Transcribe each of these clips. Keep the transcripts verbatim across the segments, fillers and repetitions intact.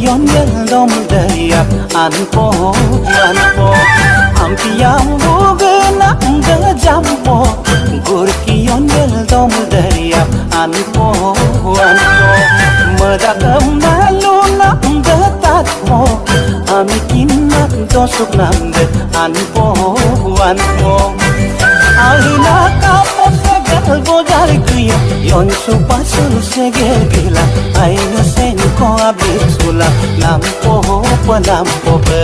yon yel dom daya anpo anpo ampiam bugena de jampo gurki yon yel dom daya anpo anpo medakam naluna de tatpo amikinna dosuk namde anpo anpo alina kapo segel bodar kuya yon supasul segel gila aina sen ko abik sula nampo pa nampo pe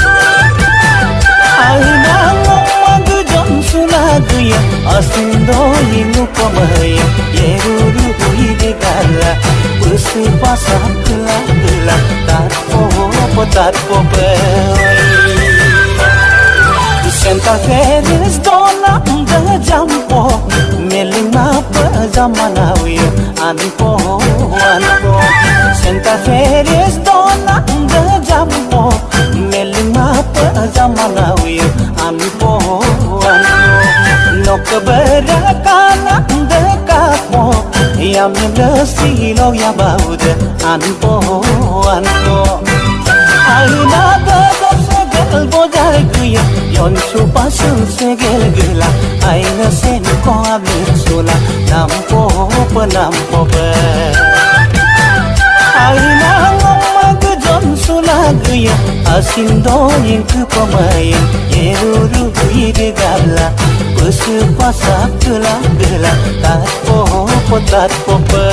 alina ngomag jon sula kuya asindo inu pamaya yeruru ide gala usi pasam kala kala tatpo pa tatpo pe Senta Feris dona de jampo melina pa zamanawiya anpo anpo Senta Feris dona de jampo melina pa zamanawiya anpo anpo nok berakana de kapo yam silo ya baude anpo anpo alina de segel bodar kuya yon supasul segel gila aina sen ko abir sula nampo pa nampo pa aina ngomag jon sula kuya asindo ing kupamaya yeruru ide gala usu pasak gila gila tatpo pa tatpo pa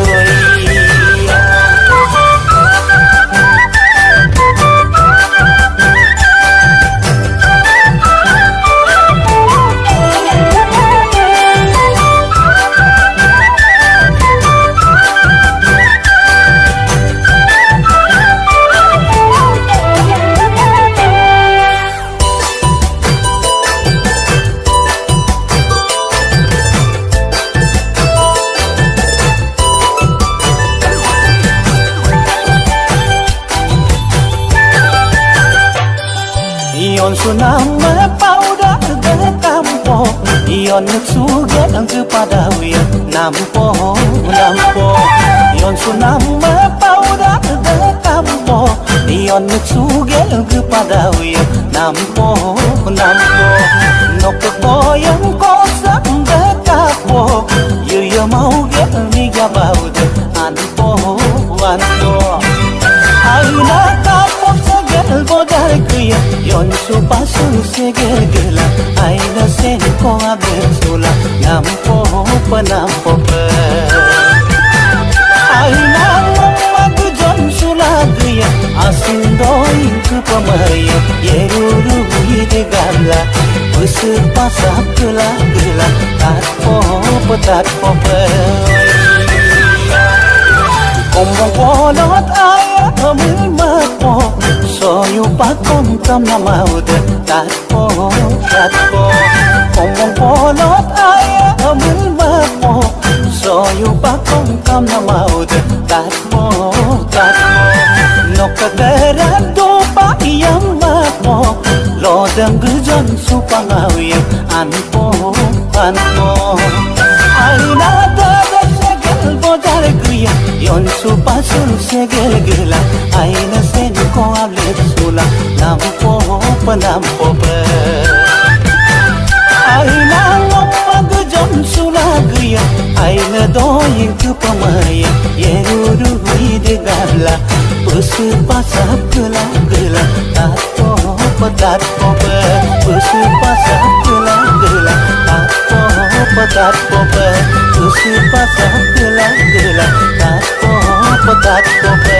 Yon sunam powder de campo yon suge ang kepada-wi nampo nampo yon sunam powder de campo yon suge ang kepada-wi nampo nampo nok boyang kosa de kapo yo mau ge ni gabaude anpo anpo aina kapo segel bodar kuya yon supasul segel gila aina sen ko abir sula nampo pa nampo pa aina ngomag jon sula kuya asindo ing kupamaya yeruru ide gala usu pasak gila gila tatpo pa tatpo pa Ombong polot aya amil mapo soyu pakon kam na maude tatpo tatpo Ombong polot aya amil mapo soyu pakon kam na maude tatpo tatpo Nokagaran do pa iyang mapo lodang gujan supangawi anpo anpo Aina tada segel bodar kuya yon supasul segel gila aina sen ko ablet sula nampo pa nampo pa aina ngomag jon sula kuya aina doing kupamaya yeruru ide gala usu pasap gila gila tatpo pa tatpo pa usu pasap gila gila tatpo pa tatpo pa usu pasap gila gila tatpo pa tatpo pa